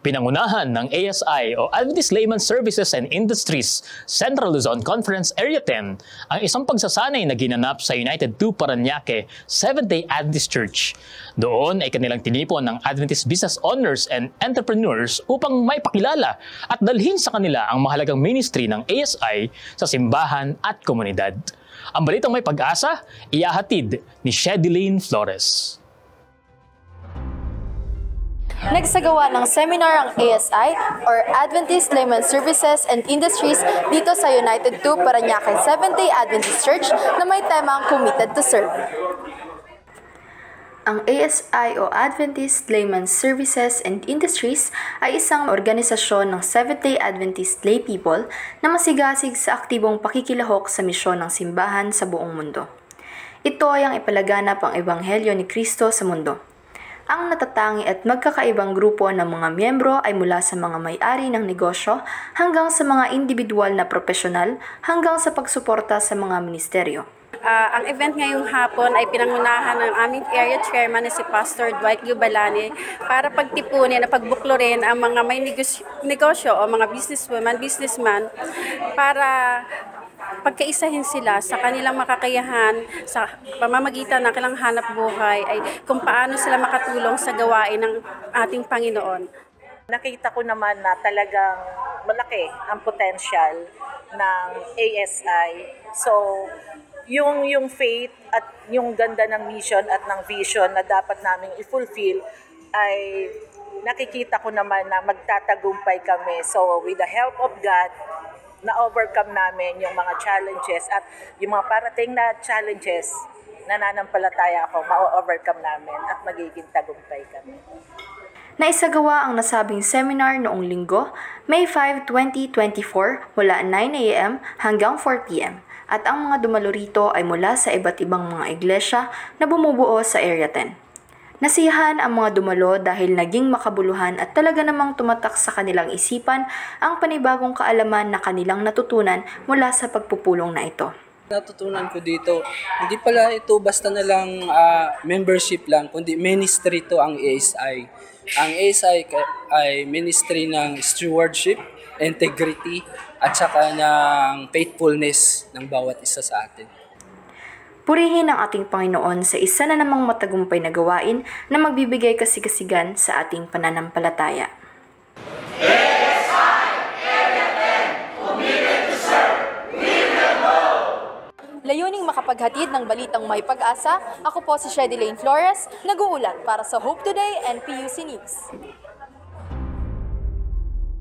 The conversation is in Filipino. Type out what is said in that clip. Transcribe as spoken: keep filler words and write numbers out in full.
Pinangunahan ng A S I o Adventist Layman Services and Industries Central Luzon Conference Area ten ang isang pagsasanay na ginanap sa United two Parañaque Seventh-day Adventist Church. Doon ay kanilang tinipon ng Adventist business owners and entrepreneurs upang may pakilala at dalhin sa kanila ang mahalagang ministry ng A S I sa simbahan at komunidad. Ang balitang may pag-asa, ihahatid ni Shedeline Flores. Nagsagawa ng seminar ang A S I or Adventist Layman Services and Industries dito sa United two Parañaque Seventh-day Adventist Church na may temang Committed to Serve. Ang A S I o Adventist Layman Services and Industries ay isang organisasyon ng Seventh-day Adventist lay people na masigasig sa aktibong pakikilahok sa misyon ng simbahan sa buong mundo. Ito ay ang ipalaganap ang Ebanghelyo ni Kristo sa mundo. Ang natatangi at magkakaibang grupo ng mga miyembro ay mula sa mga may-ari ng negosyo hanggang sa mga individual na profesional hanggang sa pagsuporta sa mga ministeryo. Uh, ang event ngayong hapon ay pinangunahan ng aming area chairman na si Pastor Dwight Gubalani para pagtipunin at pagbuklurin ang mga may negosyo, negosyo o mga businesswoman, businessman para pagkaisahin sila sa kanilang makakayahan sa pamamagitan ng kanilang hanap buhay ay kung paano sila makatulong sa gawain ng ating Panginoon. Nakita ko naman na talagang malaki ang potential ng A S I. So, yung yung faith at yung ganda ng mission at ng vision na dapat naming i-fulfill ay nakikita ko naman na magtatagumpay kami. So, with the help of God, na-overcome namin yung mga challenges at yung mga parating na challenges, nananampalataya ako, ma-overcome namin at magiging tagumpay kami. Naisagawa ang nasabing seminar noong linggo, May five, twenty twenty-four mula nine a m hanggang four p m at ang mga dumalo rito ay mula sa iba't ibang mga iglesia na bumubuo sa Area ten. Nasiyahan ang mga dumalo dahil naging makabuluhan at talaga namang tumatak sa kanilang isipan ang panibagong kaalaman na kanilang natutunan mula sa pagpupulong na ito. Natutunan ko dito, hindi pala ito basta na lang uh, membership lang, kundi ministry to ang A S I. Ang A S I ay ministry ng stewardship, integrity, at saka ng faithfulness ng bawat isa sa atin. Purihin ang ating Panginoon sa isa na namang matagumpay na gawain na magbibigay kasigasigan sa ating pananampalataya. A S I, Area ten, Committed to Serve, we will go! Layuning makapaghatid ng balitang may pag-asa, ako po si Shedeline Flores, nag-uulat para sa Hope Today and P U C News.